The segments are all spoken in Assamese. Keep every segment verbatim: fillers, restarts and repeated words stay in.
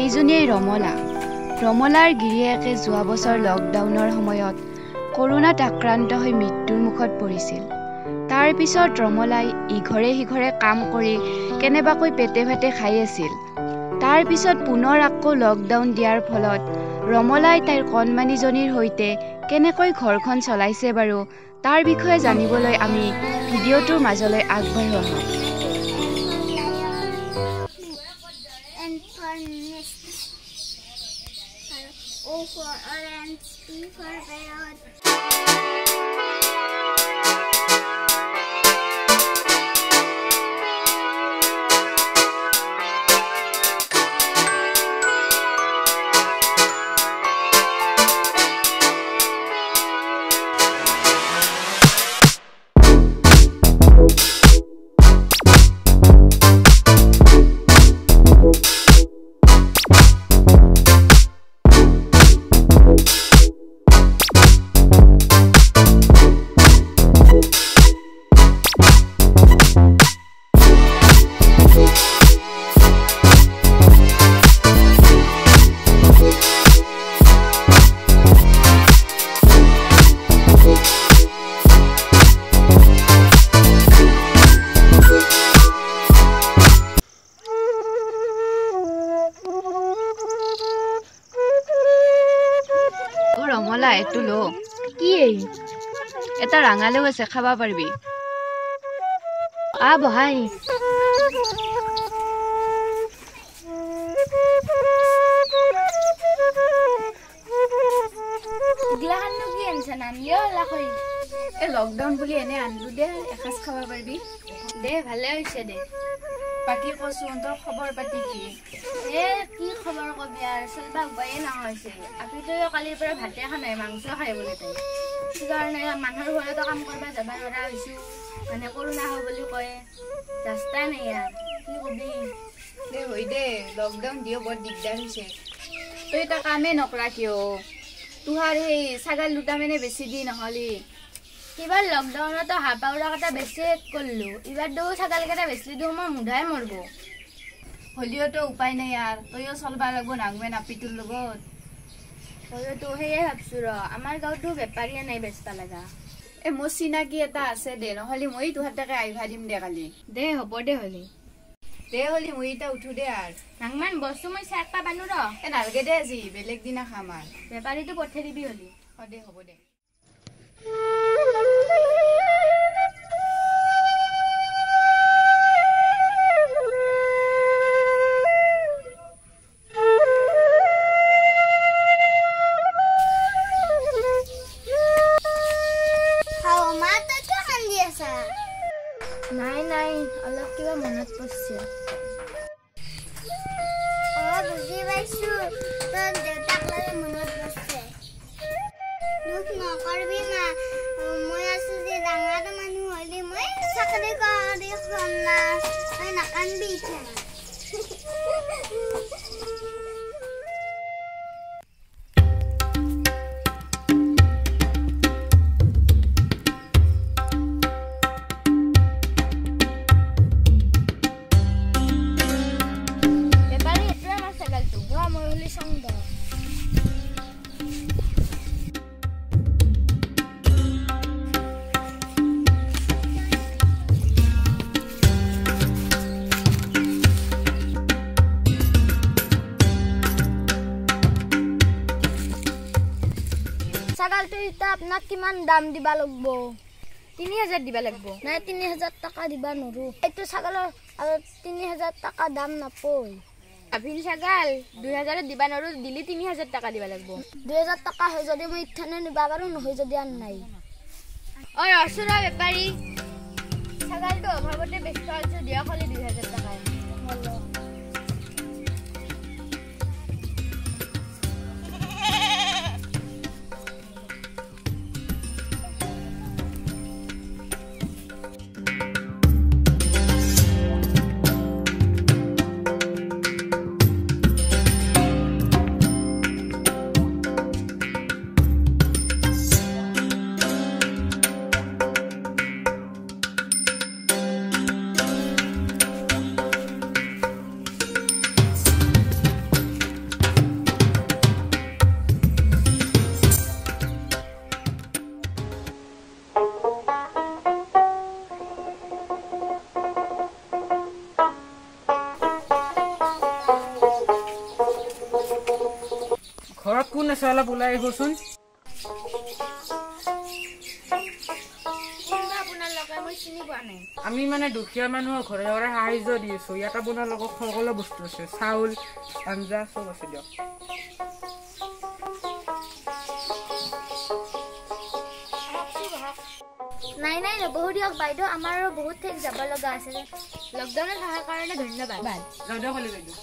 এইজনীয়ে ৰমলা। ৰমলাৰ গিৰিয়েকে যোৱা বছৰ লকডাউনৰ সময়ত কৰোণাত আক্ৰান্ত হৈ মৃত্যুৰ মুখত পৰিছিল। তাৰ পিছত ৰমলাই ইঘৰে সিঘৰে কাম কৰি কেনেবাকৈ পেটে ভাতে খাই আছিল। তাৰ পিছত পুনৰ আকৌ লকডাউন দিয়াৰ ফলত ৰমলাই তাইৰ কণমানিজনীৰ সৈতে কেনেকৈ ঘৰখন চলাইছে বাৰু তাৰ বিষয়ে জানিবলৈ আমি ভিডিঅ'টোৰ মাজলৈ আগবাঢ়ো আহক। O for orange, P for parrot. Ramola এইটো লো। কি এই? এটা ৰাঙালেও আছে, খাবা পাৰিবি। আ বহাই। গিলাখাননো কি আনছা নানিও লাখই। এই লকডাউন বুলি এনে আনলো দে, এসাঁজ খাবা পাৰিবি। দে ভালে হৈছে দে। বাকী কচোন তোৰ খবৰ পাতি কি? এ কি খবৰ কবি আৰু চলবা উপায়ে নোহোৱা হৈছে। আপিতো কালিৰ পৰা ভাতে খোৱা নাই, মাংস খাই বোলে তাই। সেইকাৰণে মানুহৰ ঘৰতো কাম কৰিব যাব নোৱাৰা হৈছো। মানে কৰোণা হ'ব বুলি কয়, ৰাস্তাই নাই ইয়াত, কি কবি। দে হৈ দে, লকডাউন দিও বৰ দিগদাৰ হৈছে। তই এটা কামেই নকৰা কিয়? তোহাৰ সেই ছাগাল দুটা মানে বেছি দি নহলি। এইবাৰ লকডাউনতো হাঁহ পাউৰা কেইটা বেছি কৰিলো। এইবাৰ দিও ছাগাল কেইটা বেছি দিওঁ মই মুধাই মৰব। হলিওতো উপায় নাই আৰু, তইও চলবা লাগব নাংবে নাপিটোৰ লগত। তইতো সেয়ে ভাবছো ৰ, আমাৰ গাঁৱতো বেপাৰীয়ে নাই বেচবা লগা। এ মোৰ চিনাকি এটা আছে দে, নহলে মই তোহাতকে আহিবা দিম দে কালি। দে হ'ব দে হলি। দে হলি মই এটা উঠো দে আৰু। নাংমান বস্তু মই চাহ পা বানো ৰ। এ নালগে দে আজি, বেলেগ দিনা খাম আৰু। বেপাৰীটো পঠাই দিবি হলি। অ দে হ'ব দে। নাই নাই, অলপ কিবা মনত পৰছে। অ বুজি পাইছো, তোৰ দেউতাক লৈ মনত পৰছে। দুখ নকৰবি মা, মই আছো যে ডাঙৰ মানুহ হলি মই চাকৰি কৰি খাম না, তই নাকানবি এতিয়া। ছাগালটো এটা আপোনাক কিমান দাম দিবা লাগব? তিনি হাজাৰ দিবা লাগব। নাই তিনি হাজাৰ টকা দিবা নৰো। এইটো ছাগালৰ আৰু তিনি হাজাৰ টকা দাম নাপয়। আভিন ছাগাল দুই হাজাৰত দিবা নৰো, দিলি তিনি হাজাৰ টকা দিবা লাগব। দুই হাজাৰ টকা হয় যদি মই ইথানে নিবা পাৰো, নহয় যদি আন নাই। অ ৰসুৰা বেপাৰী, ছাগালটো অভাৱতে বেচবা আছো, দিয়া খালি দুই হাজাৰ টকা। কোন আছে অলপ ওলাই আহিবচোন। আমি মানে দুখীয়া মানুহৰ ঘৰে ঘৰে সাহায্য দি আছো। ইয়াত আপোনাৰ লগত সকলো বস্তু আছে, চাউল আঞ্জা চব আছে দিয়ক। নাই নাই নবহো দিয়ক বাইদেউ, আমাৰো বহুত ঠেক যাব লগা আছে। লকডাউনত থকাৰ কাৰণে ধন্যবাদ। যাওঁ দিয়ক হলি বাইদেউ।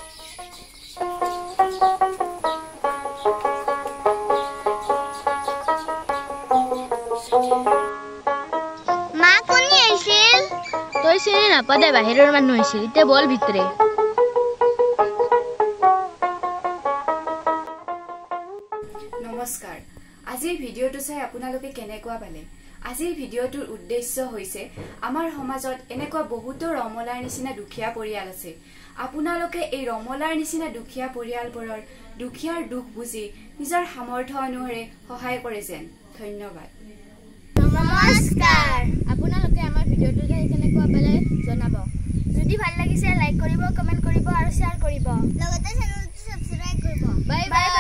মা কোনি আহিছিল? তই চিনি নাপা দে, বাহিৰৰ মানুহ আহিছিল। এতিয়া বল ভিতৰে। নমস্কাৰ। আজিৰ ভিডিঅ'টো চাই আপোনালোকে কেনেকুৱা পালে? আজিৰ ভিডিঅ'টোৰ উদ্দেশ্য হৈছে আমাৰ সমাজত এনেকুৱা বহুতো ৰমলাৰ নিচিনা দুখীয়া পৰিয়াল আছে। আপোনালোকে এই ৰমলাৰ নিচিনা দুখীয়া পৰিয়ালবোৰৰ দুখীয়াৰ দুখ বুজি নিজৰ সামৰ্থ্য অনুসৰি সহায় কৰে যেন। ধন্যবাদ। নমস্কাৰ। আপোনালোকে আমাৰ ভিডিঅ'টো চাই কেনেকুৱা পালে জনাব। যদি ভাল লাগিছে লাইক কৰিব, কমেন্ট কৰিব আৰু শ্বেয়াৰ কৰিব। লগতে চেনেলটো সাবস্ক্ৰাইব কৰিব। Bye bye.